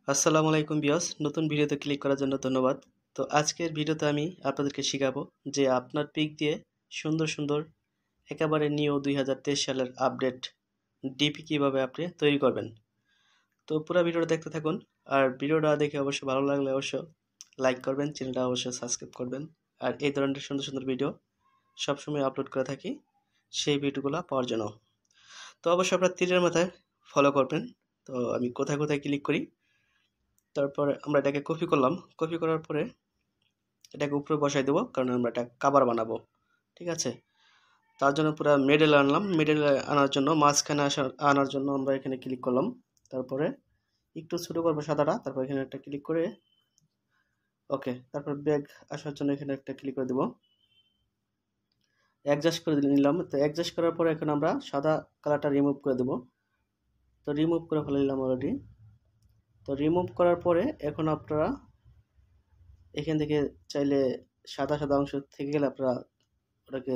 আসসালামু আলাইকুম ভিউয়ার্স, নতুন ভিডিওতে ক্লিক করার জন্য ধন্যবাদ। তো আজকের ভিডিওতে আমি আপনাদেরকে শেখাবো যে আপনার পিক দিয়ে সুন্দর সুন্দর একেবারে নিউ 2023 সালের আপডেট ডিপি কিভাবে আপনি তৈরি করবেন। তো পুরো ভিডিওটা দেখতে থাকুন, আর ভিডিওটা দেখে অবশ্যই ভালো লাগলে অবশ্যই লাইক করবেন, চ্যানেলটা অবশ্যই সাবস্ক্রাইব করবেন। আর এই ধরনের সুন্দর সুন্দর ভিডিও সবসময় আপলোড করে থাকি সেই ভিডিওগুলো পাওয়ার জন্য। তো অবশ্যই আপনার তীরের মাথায় ফলো করবেন। তো আমি কোথায় কোথায় ক্লিক করি, তারপরে আমরা এটাকে কপি করলাম। কপি করার পরে এটাকে উপরে বসাই দেবো, কারণ আমরা এটা কভার বানাবো। ঠিক আছে, তার জন্য পুরো মিডল আনলাম। মিডল আনার জন্য মাঝখানে আনার জন্য আমরা এখানে ক্লিক করলাম। তারপরে একটু ছোটো করবো সাদাটা, তারপর এখানে একটা ক্লিক করে ওকে। তারপর ব্যাগ আসার জন্য এখানে একটা ক্লিক করে দেবো, অ্যাডজাস্ট করে নিলাম। তো অ্যাডজাস্ট করার পরে এখন আমরা সাদা কালারটা রিমুভ করে দেবো। তো রিমুভ করে ফেলে নিলাম অলরেডি। তো রিমুভ করার পরে এখন আপনারা এখান থেকে চাইলে সাদা সাদা অংশ থেকে গেলে আপনারা ওটাকে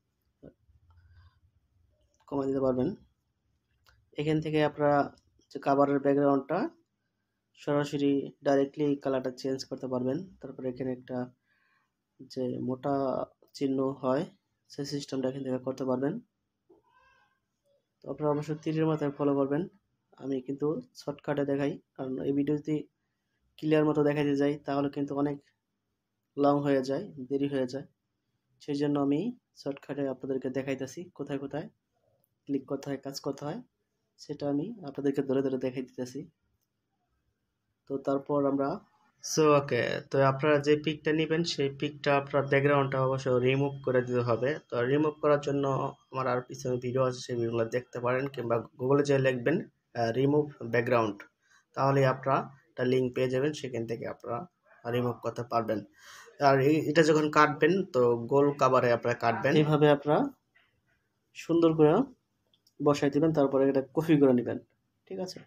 কমাই দিতে পারবেন। এখান থেকে আপনারা যে কাভারের ব্যাকগ্রাউন্ডটা সরাসরি ডাইরেক্টলি কালারটা চেঞ্জ করতে পারবেন। তারপরে এখানে একটা যে মোটা চিহ্ন হয় সেই সিস্টেমটা এখান থেকে করতে পারবেন। তো আপনারা অবশ্যই তীরের মাথায় ফলো করবেন। আমি কিন্তু শর্টকাটে দেখাই, কারণ এই ভিডিও যদি ক্লিয়ার মতো দেখাইতে যাই তাহলে কিন্তু অনেক লং হয়ে যায়, দেরি হয়ে যায়। সেই জন্য আমি শর্টকাটে আপনাদেরকে দেখাইতেছি কোথায় কোথায় ক্লিক করতে হয়, কাজ করতে হয়, সেটা আমি আপনাদেরকে ধরে ধরে দেখাই দিতেছি। তো তারপর আমরা ওকে, তো আপনারা যে পিকটা নেবেন সেই পিকটা আপনার ব্যাকগ্রাউন্ডটা অবশ্যই রিমুভ করে দিতে হবে। তো রিমুভ করার জন্য আমার আর পিছনে ভিডিও আছে, সেই ভিডিওগুলো দেখতে পারেন, কিংবা গুগলে যে লিখবেন রিমুভ ব্যাকগ্রাউন্ড, তাহলে আপনারা একটা লিঙ্ক পেয়ে যাবেন, সেখান থেকে আপনারা রিমুভ করতে পারবেন। আর এটা যখন কাটবেন তো গোল কাভারে আপনারা কাটবেন, এইভাবে আপনারা সুন্দর করে বসাই দিবেন। তারপরে এটা কপি করে নেবেন। ঠিক আছে,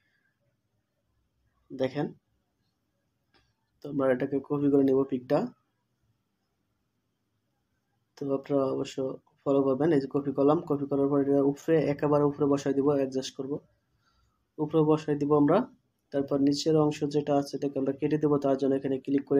দেখেন। তো আমরা এটাকে কপি করে নেব পিকটা। তো আপনারা অবশ্য ফলো করবেন। এই যে কপি করলাম, কপি করার পর এটা উপরে একেবারে উপরে বসাই দিব, অ্যাডজাস্ট করব, উপরে বসাই দিব আমরা। তারপর নিচের অংশ যেটা আছে এটাকে আমরা কেটে দেবো। তার জন্য এখানে ক্লিক করে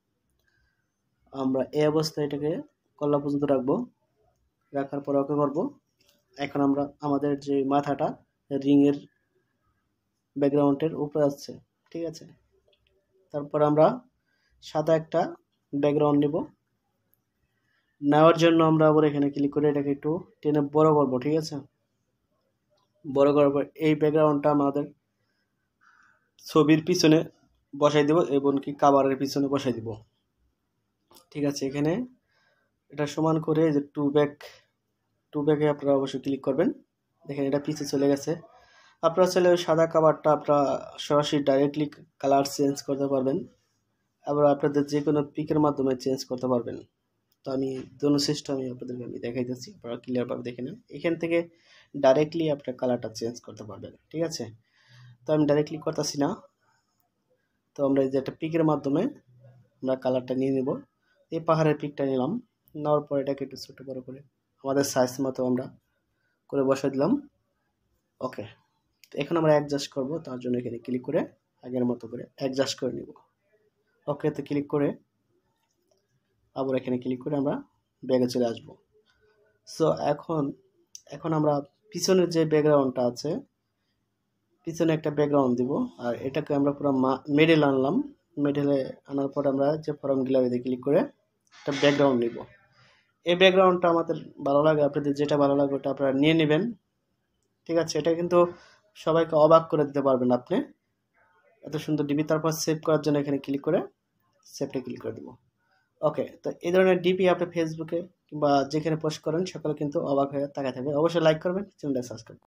আমরা এই অবস্থায় এটাকে কল্লা পর্যন্ত রাখবো। রাখার পর ওকে করব। এখন আমরা আমাদের যে মাথাটা রিংয়ের ব্যাকগ্রাউন্ডের উপরে আসছে। ঠিক আছে, তারপর আমরা সাদা একটা ব্যাকগ্রাউন্ড নেব। নেওয়ার জন্য আমরা আবার এখানে ক্লিক করে এটাকে একটু টেনে বড় করব। ঠিক আছে, বড় করার পর এই ব্যাকগ্রাউন্ডটা আমাদের ছবির পিছনে বসাই দেব, এবং কি কাভারের পিছনে বসাই দিব। ঠিক আছে, এখানে এটা সমান করে যে টু ব্যাকে আপনারা অবশ্যই ক্লিক করবেন। দেখেন এটা পিছে চলে গেছে। আপনারা চাইলে ওই সাদা কাভারটা আপনারা সরাসরি ডাইরেক্টলি কালার চেঞ্জ করতে পারবেন, আবার আপনাদের যে কোনো পিকের মাধ্যমে চেঞ্জ করতে পারবেন। তো আমি দোনো সিস্টেম আপনাদেরকে আমি দেখাইতেছি, আপনারা ক্লিয়ারভাবে দেখে নেন। এখান থেকে ডাইরেক্টলি আপনার কালারটা চেঞ্জ করতে পারবেন। ঠিক আছে, তো আমি ডাইরেক্টলি করতেছি না। তো আমরা এই যে একটা পিকের মাধ্যমে আমরা কালারটা নিয়ে নেব। এই পাহাড়ের পিকটা নিলাম, নেওয়ার পর এটাকে একটু ছোটো বড়ো করে আমাদের সাইজ মতো আমরা করে বসাই দিলাম। ওকে, তো এখন আমরা অ্যাডজাস্ট করব। তার জন্য এখানে ক্লিক করে আগের মতো করে অ্যাডজাস্ট করে নিব। ওকে, তো ক্লিক করে আবার এখানে ক্লিক করে আমরা ব্যাগে চলে আসব। সো এখন আমরা পিছনের যে ব্যাকগ্রাউন্ডটা আছে, পিছনে একটা ব্যাকগ্রাউন্ড দিব। আর এটাকে আমরা পুরো মিডল আনলাম। মিডলে আনার পর আমরা যে ফর্ম গ্যালারিতে ক্লিক করে একটা ব্যাকগ্রাউন্ড নিব। এই ব্যাকগ্রাউন্ডটা আমাদের ভালো লাগে, আপনাদের যেটা ভালো লাগে ওটা আপনারা নিয়ে নেবেন। ঠিক আছে, এটা কিন্তু সবাইকে অবাক করে দিতে পারবেন আপনি, এত সুন্দর ডিপি। তারপর সেভ করার জন্য এখানে ক্লিক করে সেভটা ক্লিক করে দেব। ওকে, তো এই ধরনের ডিপি আপনি ফেসবুকে কিংবা যেখানে পোস্ট করেন সকলে কিন্তু অবাক হয়ে তাকায় থাকবে। অবশ্যই লাইক করবেন, চ্যানেলটা সাবস্ক্রাইব করবেন।